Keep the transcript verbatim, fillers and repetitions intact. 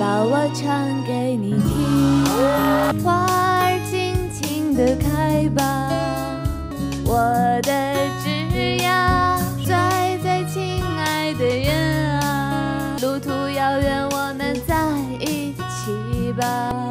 把我唱给你听。花儿尽情地开吧，我的枝桠栽在亲爱的人啊，路途遥远，我们在一起吧。